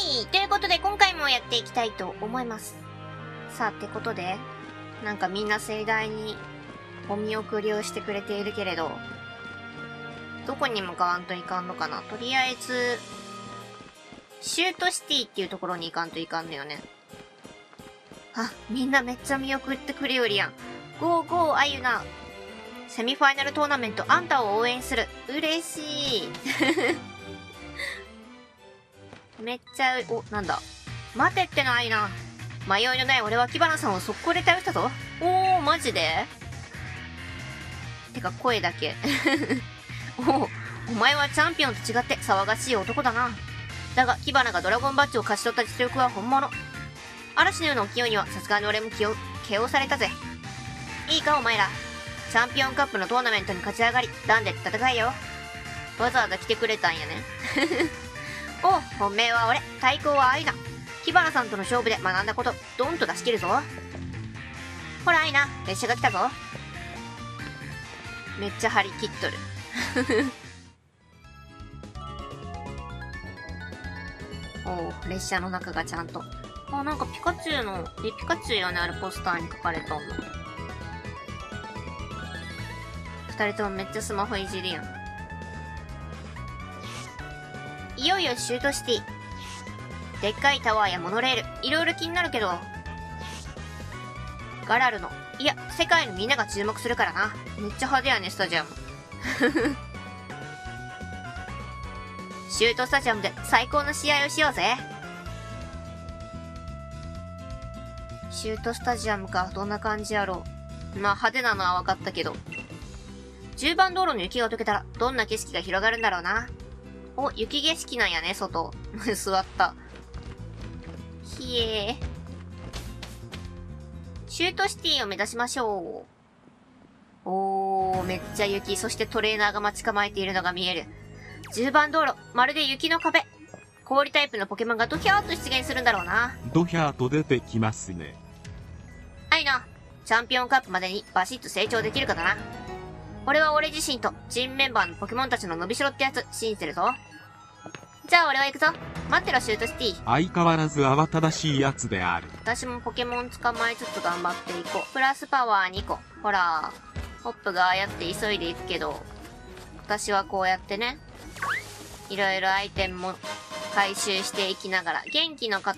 いということで今回もやっていきたいと思います。さあ、ってことで、なんかみんな盛大にお見送りをしてくれているけれど、どこに向かわんといかんのかな。とりあえず、シュートシティっていうところに行かんといかんのよね。あ、みんなめっちゃ見送ってくれよりやん。ゴーゴーあゆな。セミファイナルトーナメントあんたを応援する。嬉しい。めっちゃ、なんだ。待てってのあゆな。迷いのない俺はキバナさんを速攻で倒したぞ。マジで？てか声だけ。お前はチャンピオンと違って騒がしい男だな。だが、キバナがドラゴンバッジを勝ち取った実力は本物。嵐のような勢いにはさすがに俺もKOされたぜ。いいかお前ら。チャンピオンカップのトーナメントに勝ち上がり、ダンで戦えよ。わざわざ来てくれたんやね。本命は俺、対抗はアイナ。キバナさんとの勝負で学んだこと、ドンと出し切るぞ。ほらアイナ、列車が来たぞ。めっちゃ張り切っとる。列車の中がちゃんと。なんかピカチュウよね、あるポスターに書かれたの。二人ともめっちゃスマホいじりやん。いよいよシュートシティ。でっかいタワーやモノレール、いろいろ気になるけど、ガラルの、いや、世界のみんなが注目するからな。めっちゃ派手やね、スタジアム。シュートスタジアムで最高の試合をしようぜ。シュートスタジアムか、どんな感じやろう。まあ派手なのは分かったけど。10番道路の雪が溶けたら、どんな景色が広がるんだろうな。雪景色なんやね、外。座った。ひえー。シュートシティを目指しましょう。めっちゃ雪。そしてトレーナーが待ち構えているのが見える。10番道路、まるで雪の壁。氷タイプのポケモンがドヒャーっと出現するんだろうな。 ドヒャーと出てきますね。 はいな。チャンピオンカップまでにバシッと成長できるかだな。俺は俺自身とチームメンバーのポケモンたちの伸びしろってやつ信じてるぞ。じゃあ俺は行くぞ。待ってろシュートシティ。 相変わらず慌ただしいやつである。 私もポケモン捕まえつつ頑張っていこう。プラスパワー2個。ほら、ホップがああやって急いでいくけど、私はこうやってね、いろいろアイテムも回収していきながら、元気の塊。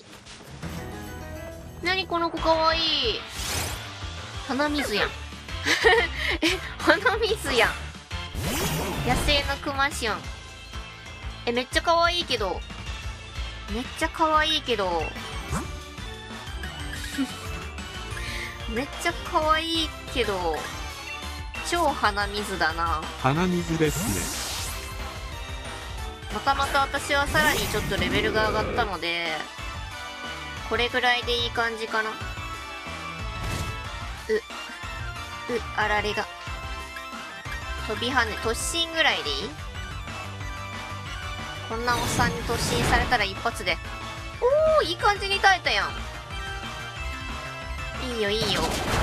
なにこの子かわいい。鼻水やん。鼻水やん。野生のクマシオン。めっちゃ可愛いけど。めっちゃ可愛いけど。めっちゃ可愛いけど。超鼻水だな。 鼻水ですね。 またまた私はさらにちょっとレベルが上がったので、これぐらいでいい感じかな。あられが。飛び跳ね、突進ぐらいでいい？こんなおっさんに突進されたら一発で。いい感じに耐えたやん。いいよいいよ。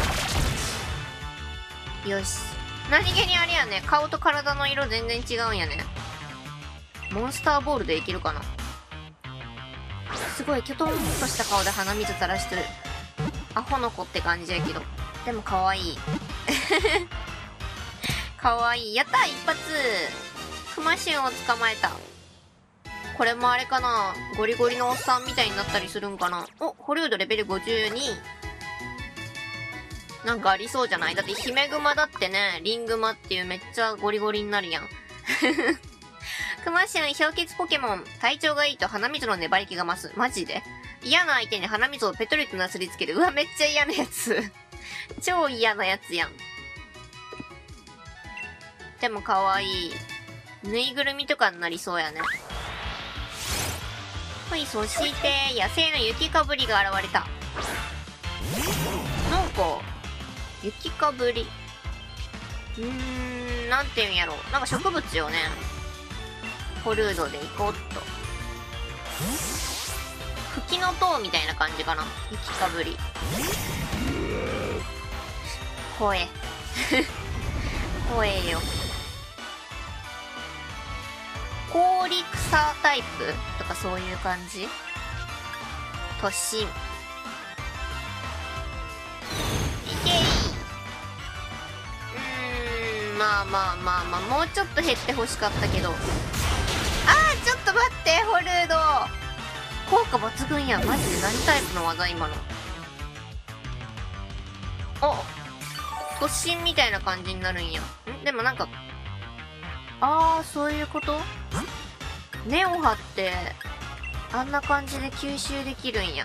よし。何気にあれやね、顔と体の色全然違うんやね。モンスターボールでいけるかな。すごいキョトンとした顔で鼻水垂らしてる。アホの子って感じやけど。でも可愛い。可愛い。やった一発。クマシュンを捕まえた。これもあれかな、ゴリゴリのおっさんみたいになったりするんかな。ホリウッドレベル52。なんかありそうじゃない？だってヒメグマだってね、リングマっていうめっちゃゴリゴリになるやん。クマシュン氷結ポケモン。体調がいいと鼻水の粘り気が増す。マジで？嫌な相手に鼻水をペトリとなすりつける。うわ、めっちゃ嫌なやつ。超嫌なやつやん。でも可愛い。ぬいぐるみとかになりそうやね。はい、そして、野生の雪かぶりが現れた。なんか、雪かぶり。なんていうんやろ。なんか植物よね。ホルードで行こうっと。吹きの塔みたいな感じかな。雪かぶり。怖え。怖えよ。 氷草タイプとかそういう感じ。突進。いけい。まあまあまあまあ、もうちょっと減ってほしかったけど。あー、ちょっと待って、ホルード。効果抜群やん。マジで何タイプの技今の。お、突進みたいな感じになるんや。でもなんか、そういうこと？根を張って、あんな感じで吸収できるんや。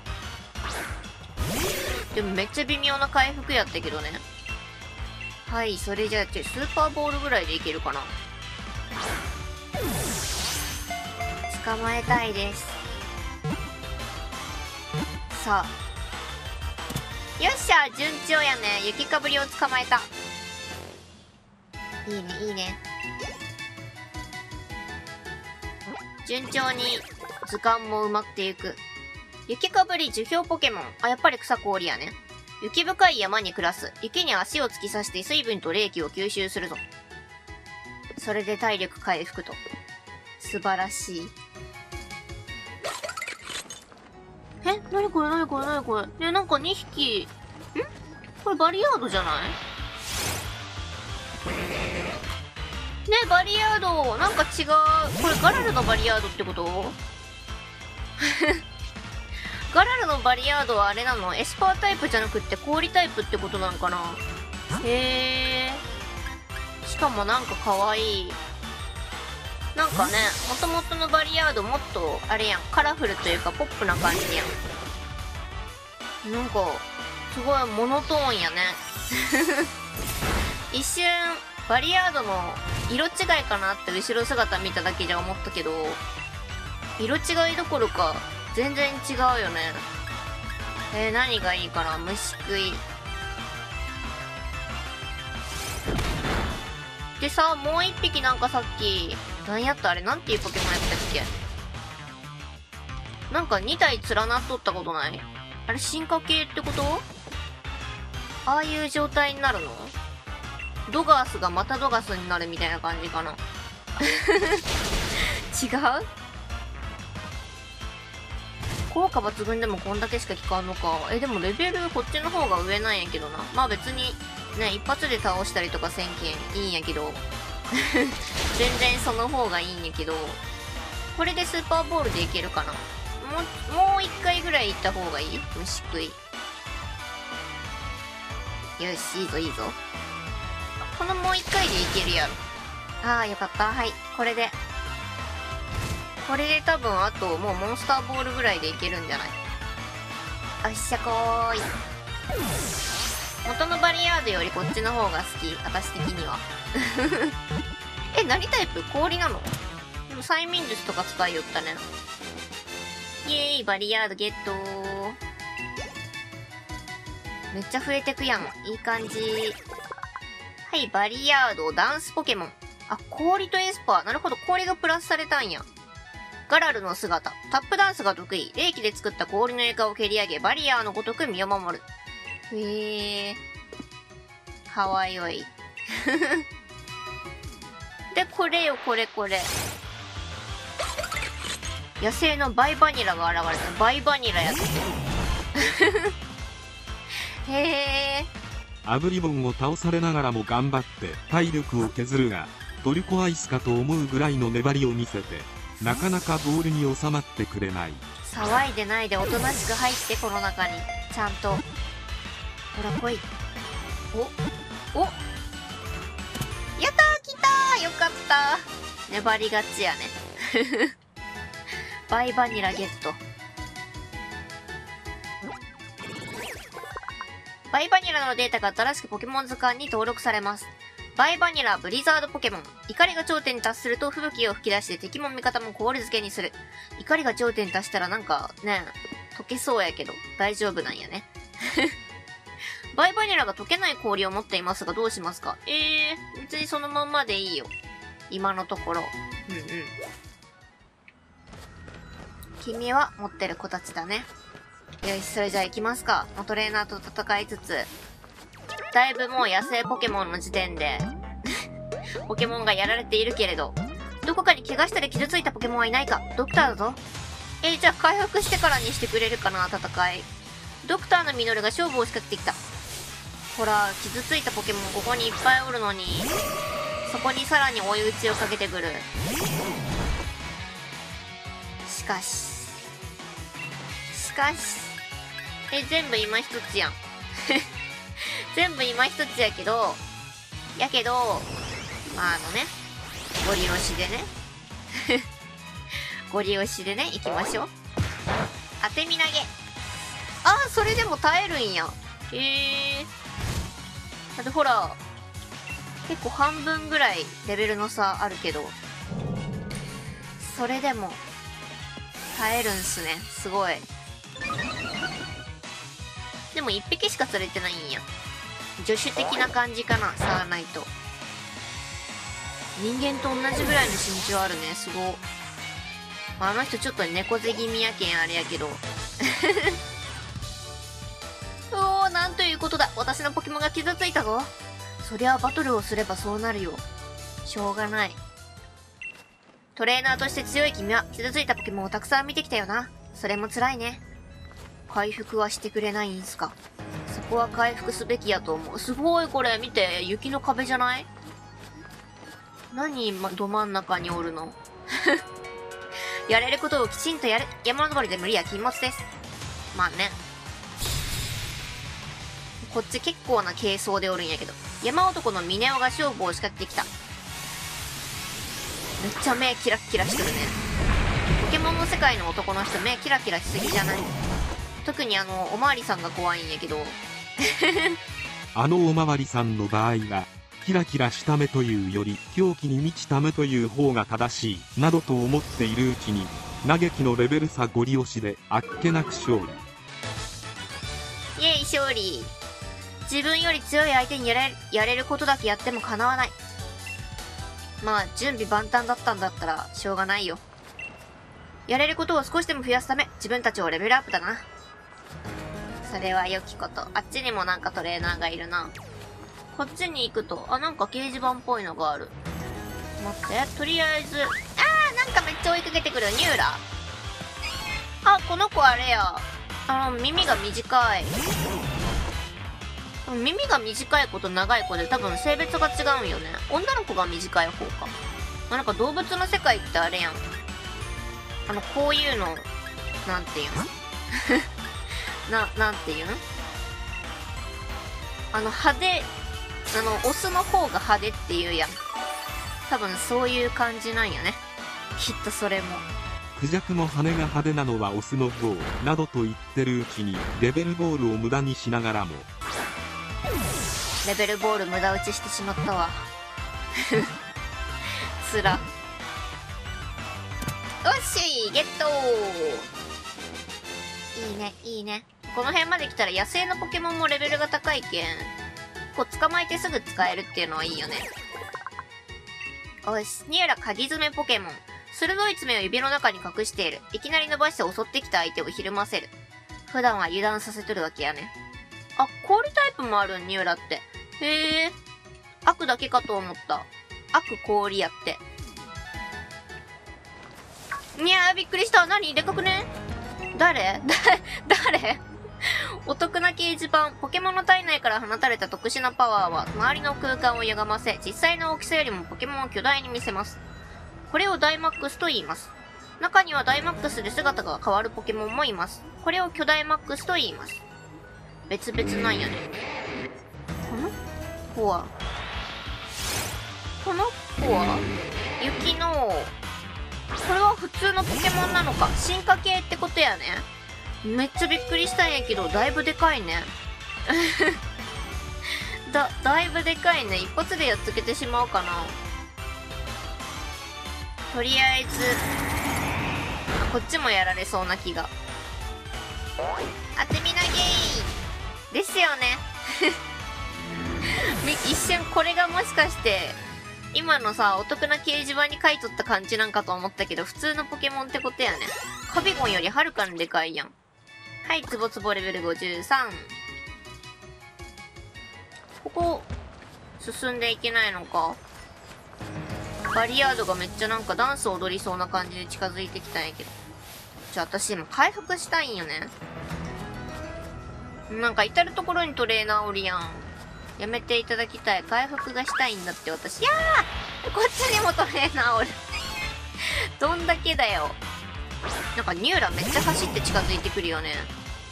でもめっちゃ微妙な回復やったけどね。はい、それじゃあ、スーパーボールぐらいでいけるかな。捕まえたいです。さあ。よっしゃ、順調やね。雪かぶりを捕まえた。いいね、いいね。順調に図鑑も埋まっていく。雪かぶり樹氷ポケモン。あ、やっぱり草氷やね。雪深い山に暮らす。雪に足を突き刺して水分と冷気を吸収するぞ。それで体力回復と。素晴らしい。なにこれなにこれなにこれ。なんか2匹。これバリアードじゃない？バリアード。なんか違う。これガラルのバリアードってこと？ガラルのバリアードはあれなの？エスパータイプじゃなくって氷タイプってことなのかな？へー。しかもなんか可愛い。なんかね、元々のバリアードもっと、あれやん、カラフルというかポップな感じやん。なんか、すごいモノトーンやね。一瞬、バリアードの色違いかなって後ろ姿見ただけじゃ思ったけど、色違いどころか、全然違うよね。何がいいかな？虫食い。でさ、もう一匹なんかさっき、何やったあれなんていうポケモンやったっけ？なんか2体連なっとったことない？あれ進化系ってこと？ああいう状態になるの？ドガースがまたドガスになるみたいな感じかな。違う？効果抜群でもこんだけしか効かんのか。でもレベルこっちの方が上なんやけどな。まあ別に、ね、一発で倒したりとかせんけんいいんやけど。全然その方がいいんやけど。これでスーパーボールでいけるかな。もう一回ぐらい行った方がいい？虫食い。よし、いいぞいいぞ。このもう一回でいけるやろ。ああ、よかった。はい、これで。これで多分あともうモンスターボールぐらいでいけるんじゃない？よっしゃこーい。元のバリアードよりこっちの方が好き。私的には。何タイプ？氷なの？でも催眠術とか使いよったね。イエーイ、バリアードゲットー。めっちゃ増えてくやん。いい感じ。はい、バリアード、ダンスポケモン。あ、氷とエスパー。なるほど、氷がプラスされたんや。ガラルの姿。タップダンスが得意。冷気で作った氷の床を蹴り上げ、バリアーのごとく身を守る。へー。かわいい。で、これよ、これ。野生のバイバニラが現れた。バイバニラやって。へー。 アブリボンを倒されながらも頑張って体力を削るが、トルコアイスかと思うぐらいの粘りを見せて、なかなかボールに収まってくれない。 騒いでないでおとなしく入ってこの中に。ちゃんと。ほら来い。おやったー来たーよかったー。粘りがちやね。バイバニラゲット。バイバニラのデータが新しくポケモン図鑑に登録されます。バイバニラブリザードポケモン。怒りが頂点に達すると吹雪を吹き出して敵も味方も氷漬けにする。怒りが頂点に達したらなんかね、溶けそうやけど大丈夫なんやね。バイバニラが溶けない氷を持っていますがどうしますか？別にそのまんまでいいよ。今のところ。君は持ってる子たちだね。よし、それじゃあ行きますか。トレーナーと戦いつつ。だいぶもう野生ポケモンの時点で、ポケモンがやられているけれど、 どこかに怪我したり傷ついたポケモンはいないか。ドクターだぞ。じゃあ回復してからにしてくれるかな、戦い。ドクターのミノルが勝負を仕掛けてきた。ほら、傷ついたポケモンここにいっぱいおるのに、そこにさらに追い打ちをかけてくる。しかし、全部今一つやん。全部今一つやけど、まあゴリ押しでね。ゴリ押しでね、行きましょう。当て身投げ。ああ、それでも耐えるんや。だってほら、結構半分ぐらいレベルの差あるけど、それでも耐えるんすね。すごい。でも1匹しか釣れてないんや。助手的な感じかな、サーナイト。人間と同じぐらいの身長あるね。すご。まあ、あの人ちょっと猫背気味やけんあれやけど。おー、なんということだ。私のポケモンが傷ついたぞ。そりゃあバトルをすればそうなるよ。しょうがない。トレーナーとして強い君は傷ついたポケモンをたくさん見てきたよな。それも辛いね。回復はしてくれないんすか。そこは回復すべきやと思う。すごいこれ、見て。雪の壁じゃない？何、ど真ん中におるの？やれることをきちんとやる。山登りで無理や禁物です。まあね。こっち結構な軽装でおるんやけど。山男のミネオが勝負を仕掛けてきた。めっちゃ目キラッキラしてるね。ポケモンの世界の男の人目キラキラしすぎじゃない？特におまわりさんが怖いんやけど。 おまわりさんの場合は、キラキラした目というより狂気に満ちた目という方が正しいなどと思っているうちに、嘆きのレベル差ゴリ押しであっけなく勝利。 イエイ勝利。自分より強い相手にやれることだけやっても叶わない。まあ準備万端だったんだったらしょうがないよ。やれることを少しでも増やすため自分たちをレベルアップだな。それは良きこと。あっちにもなんかトレーナーがいるな。こっちに行くと、なんか掲示板っぽいのがある。待って、とりあえず、なんかめっちゃ追いかけてくる。ニューラ。この子あれや。耳が短い。耳が短い子と長い子で多分性別が違うんよね。女の子が短い方か。なんか動物の世界ってあれやん。こういうの、なんていうんなんていうん派手、オスの方が派手っていうやん。多分そういう感じなんやね。きっとそれも。 クジャクの羽が派手なのはオスの方、などと言ってるうちに、レベルボールを無駄にしながらも。 レベルボール無駄打ちしてしまったわ。つら。おっしいゲットー。いいね、いいね。この辺まで来たら野生のポケモンもレベルが高いけん、捕まえてすぐ使えるっていうのはいいよね。おし、ニューラ鍵爪ポケモン。鋭い爪を指の中に隠している。いきなり伸ばして襲ってきた相手をひるませる。普段は油断させとるわけやね。氷タイプもあるん、ニューラって。へえ。悪だけかと思った。悪氷やって。いやー、びっくりした。何でかくね？誰お得な掲示板。ポケモンの体内から放たれた特殊なパワーは、周りの空間を歪ませ、実際の大きさよりもポケモンを巨大に見せます。これをダイマックスと言います。中にはダイマックスで姿が変わるポケモンもいます。これを巨大マックスと言います。別々なんやね。この子は雪の、これは普通のポケモンなのか。進化系ってことやね。めっちゃびっくりしたんやけど、だいぶでかいね。だいぶでかいね。一発でやっつけてしまおうかな。とりあえず、こっちもやられそうな気が。当てみなゲーですよね。一瞬これがもしかして、今のさ、お得な掲示板に書いとった感じなんかと思ったけど、普通のポケモンってことやね。カビゴンよりはるかにでかいやん。はい、ツボツボレベル53。ここ、進んでいけないのか。 バリアードがめっちゃなんかダンス踊りそうな感じで近づいてきたんやけど。私今回復したいんよね。なんか至るところにトレーナーおるやん。やめていただきたい。回復がしたいんだって私。いやー、こっちにもトレーナーおる。どんだけだよ。なんかニューラめっちゃ走って近づいてくるよね。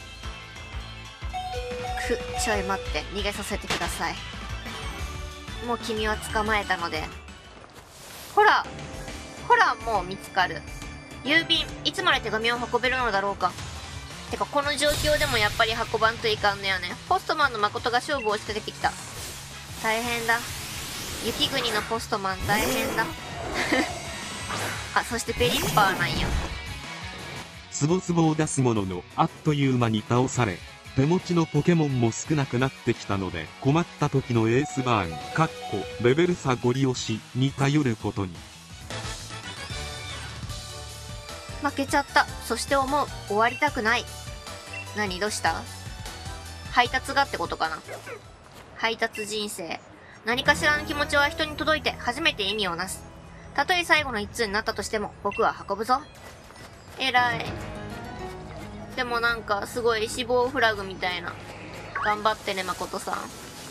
ちょい待って。逃げさせてください。もう君は捕まえたので。ほらもう見つかる。郵便、いつまで手紙を運べるのだろうか。てかこの状況でもやっぱり運ばんといかんのやね。ポストマンの誠が勝負を仕掛けてきた。大変だ。雪国のポストマン大変だ。あ、そしてペリッパーなんや。 ツボツボを出すものの、あっという間に倒され、手持ちのポケモンも少なくなってきたので、困った時のエースバーン、レベル差ゴリ押しに頼ることに。 負けちゃった。そして思う。終わりたくない。何どうした？配達がってことかな。配達人生。何かしらの気持ちは人に届いて初めて意味をなす。たとえ最後の一通になったとしても僕は運ぶぞ。偉い。でもなんかすごい死亡フラグみたいな。頑張ってね、誠さん。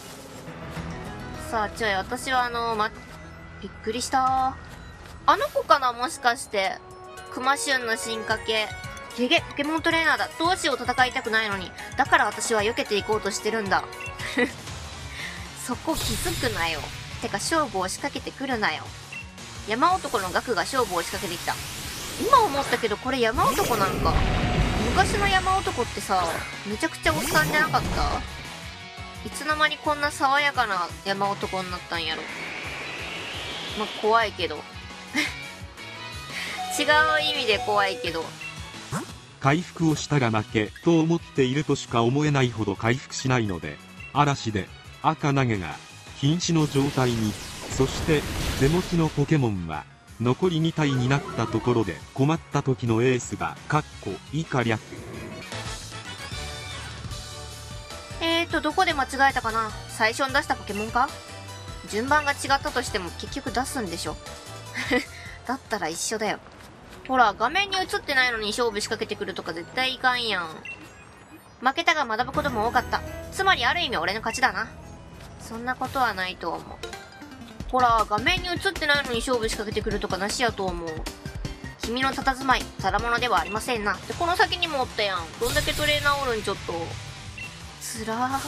さあ、私はびっくりした。あの子かな、もしかして。クマシュンの進化系。ゲゲ、ポケモントレーナーだ。どうしよう、戦いたくないのに。だから私は避けていこうとしてるんだ。そこ気づくなよ。てか勝負を仕掛けてくるなよ。山男のガクが勝負を仕掛けてきた。今思ったけどこれ山男なんか。昔の山男ってさ、めちゃくちゃおっさんじゃなかった？いつの間にこんな爽やかな山男になったんやろ。まあ、怖いけど。違う意味で怖いけど。 回復をしたら負けと思っているとしか思えないほど回復しないので、嵐で赤投げが瀕死の状態に。そして手持ちのポケモンは残り2体になったところで困った時のエースが以下略。 どこで間違えたかな。最初に出したポケモンか。順番が違ったとしても結局出すんでしょ。だったら一緒だよ。ほら、画面に映ってないのに勝負仕掛けてくるとか絶対いかんやん。負けたが学ぶことも多かった。つまりある意味俺の勝ちだな。そんなことはないと思う。ほら、画面に映ってないのに勝負仕掛けてくるとかなしやと思う。君の佇まい、ただものではありませんな。で、この先にもおったやん。どんだけトレーナーおるんちょっと。つらー。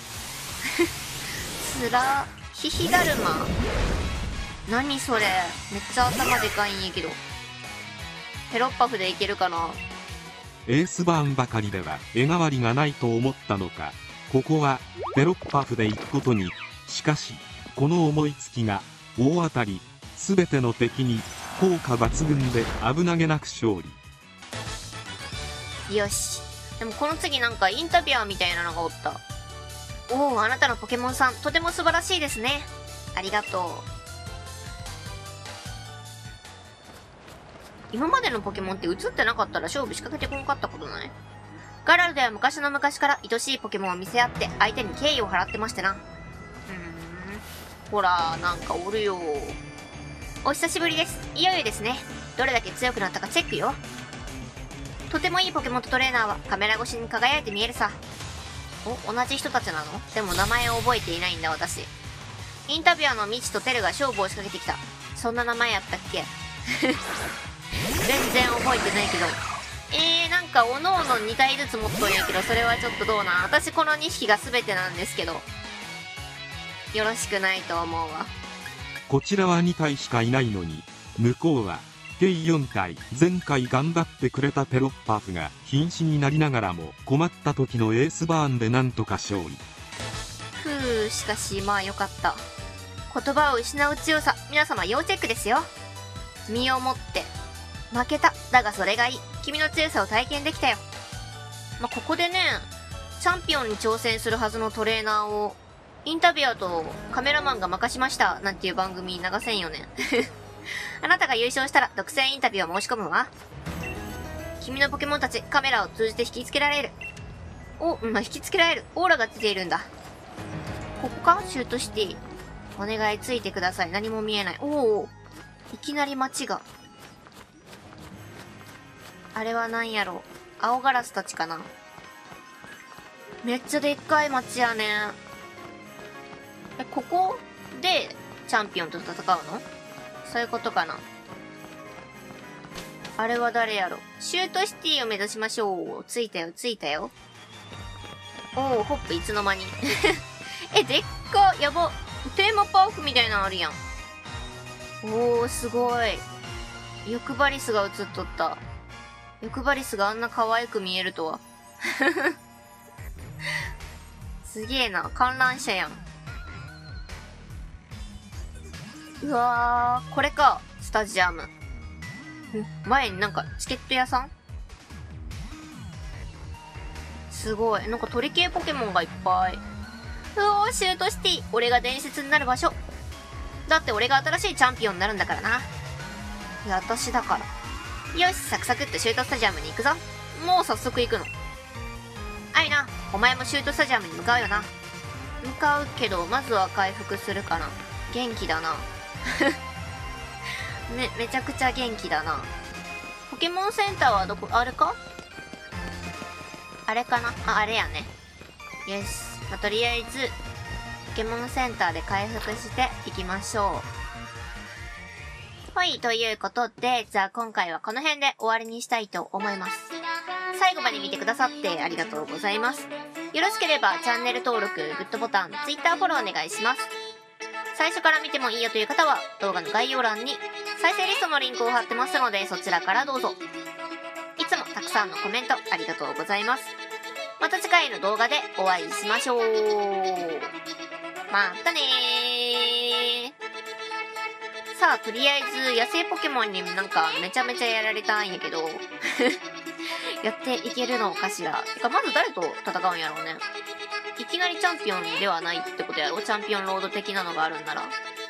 つらー。ヒヒだるま。何それ。めっちゃ頭でかいんやけど。ペロッパフでいけるかな。 エースバーンばかりでは絵代わりがないと思ったのか、ここはペロッパフで行くことに。しかしこの思いつきが大当たり。全ての敵に効果抜群で危なげなく勝利。 よし。でもこの次なんかインタビュアーみたいなのがおった。おお、あなたのポケモンさんとても素晴らしいですね。ありがとう。今までのポケモンって映ってなかったら勝負仕掛けてこんかったことない？ガラルでは昔の昔から愛しいポケモンを見せ合って相手に敬意を払ってましてな。ほら、なんかおるよ。お久しぶりです。いよいよですね。どれだけ強くなったかチェックよ。とてもいいポケモンとトレーナーはカメラ越しに輝いて見えるさ。お、同じ人たちなの？でも名前を覚えていないんだ私。インタビュアーのミチとテルが勝負を仕掛けてきた。そんな名前やったっけ？全然覚えてないけど。なんかおのおの2体ずつ持っとんやけど、それはちょっとどうな。私この2匹が全てなんですけど。よろしくないと思うわ。 こちらは2体しかいないのに、向こうは計4体。前回頑張ってくれたペロッパフが瀕死になりながらも困った時のエースバーンでなんとか勝利。 しかしまあよかった。言葉を失う強さ、皆様要チェックですよ。身をもって負けた。だがそれがいい。君の強さを体験できたよ。まあ、ここでね、チャンピオンに挑戦するはずのトレーナーをインタビュアーとカメラマンが任しましたなんていう番組流せんよね。あなたが優勝したら独占インタビューを申し込むわ。君のポケモンたちカメラを通じて引きつけられる。引きつけられる。オーラが出ているんだ。ここか？シュートシティ。お願いついてください。何も見えない。 いきなり街が。あれは何やろ。青ガラスたちかな。めっちゃでっかい街やね。ここでチャンピオンと戦うの？そういうことかな。あれは誰やろ。シュートシティを目指しましょう。着いたよ、着いたよ。おー、ホップいつの間に。でっか、やば。テーマパークみたいなのあるやん。おー、すごい。欲張りスが映っとった。欲張りスがあんな可愛く見えるとは。すげえな、観覧車やん。うわー、これか、スタジアム。前になんかチケット屋さん？すごい。なんか鳥系ポケモンがいっぱい。うおー、シュートシティ。俺が伝説になる場所。だって俺が新しいチャンピオンになるんだからな。いや、私だから。よし、サクサクってシュートスタジアムに行くぞ。もう早速行くの。あいな、お前もシュートスタジアムに向かうよな。向かうけど、まずは回復するかな。元気だな。めちゃくちゃ元気だな。ポケモンセンターはどこ、あれか？あれかなあ、あれやね。よし。まあ、とりあえず、ポケモンセンターで回復していきましょう。はい、ということで、じゃあ今回はこの辺で終わりにしたいと思います。最後まで見てくださってありがとうございます。よろしければチャンネル登録、グッドボタン、Twitter フォローお願いします。最初から見てもいいよという方は動画の概要欄に再生リストのリンクを貼ってますのでそちらからどうぞ。いつもたくさんのコメントありがとうございます。また次回の動画でお会いしましょう。またねー。さあ、とりあえず野生ポケモンになんかめちゃめちゃやられたんやけどやっていけるのかしら。てかまず誰と戦うんやろうね。いきなりチャンピオンではないってことやろ。チャンピオンロード的なのがあるんなら。